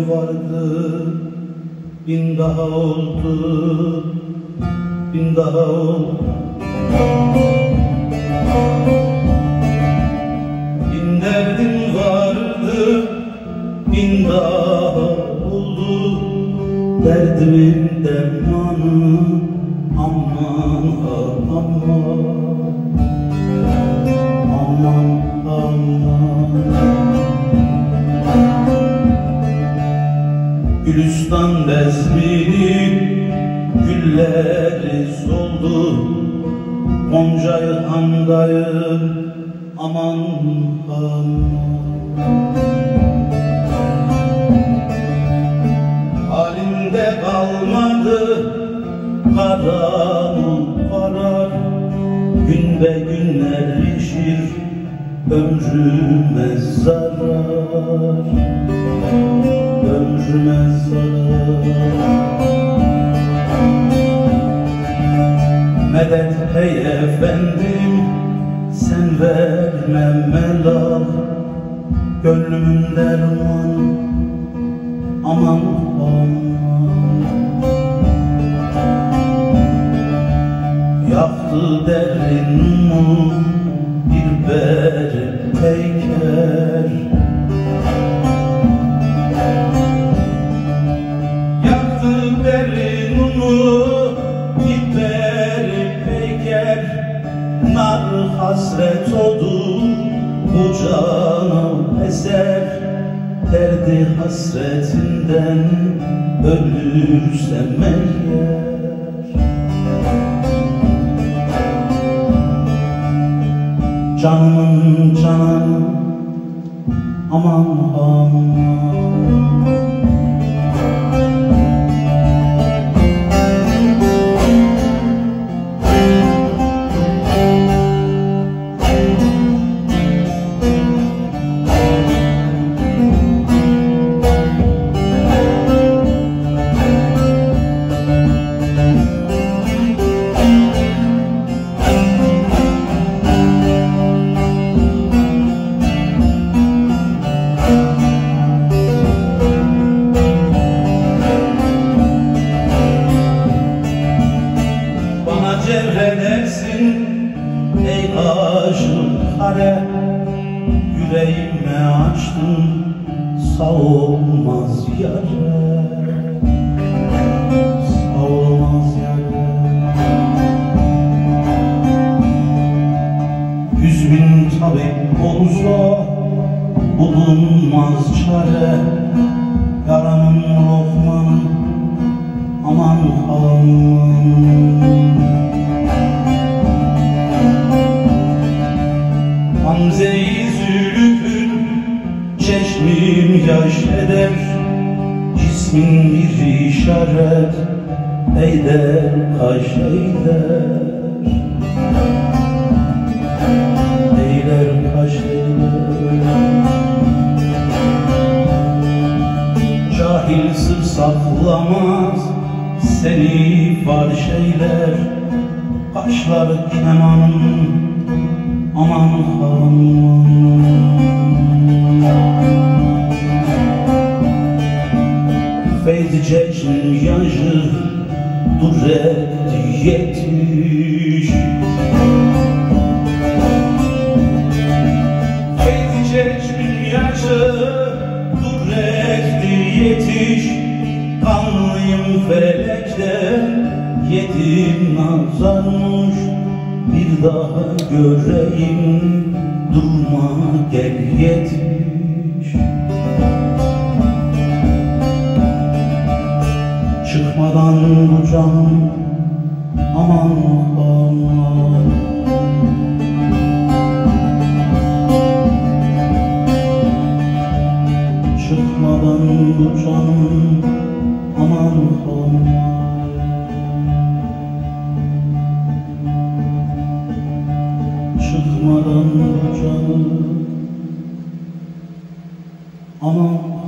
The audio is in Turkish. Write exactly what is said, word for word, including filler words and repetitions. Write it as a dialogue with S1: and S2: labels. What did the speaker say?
S1: vardı, bin daha oldu, bin daha oldu. Bin derdim vardı, bin daha oldu. Derdimin dermanı aman aman, aman aman. Gülistan bezmini gülleri soldu, Goncayı andayım aman aman. Halimde kalmadı karanlık karar, gün be günler işir ömrüme zarar, ömrüme zarar. Medet hey efendim, sen verme melal, gönlümün dermanı aman aman. Yaktı derinu bir berek peyker, yaktı derinu bir berek peyker. Nar hasret oldu bu cana eser, derdi hasretinden ölürsem eğer. Canımın cananı aman aman. Cevredersin ey aşık kare, yüreğime açtın savulmaz yare, savulmaz yare. Yüz bin tabip olsa bulunmaz çare, yaramın lokmanı aman aman. Gamze-i zülfün çeşmin yaş eder, cismin bir işaret eyler kaş eyler, eyler kaş eyler. Cahil sır saklamaz seni farş eyler, kaşlar kemanın aman aman. Feyzi çeçin yaşı duret yetiş, Feyzi çeçin yaşı duret yetiş. Kanlıyım felekte yetim nazarmış, bir daha göreyim durma gel yetiş. Çıkmadan bu can aman aman. Çıkmadan bu can aman aman. Çıkmadan bu canı aman.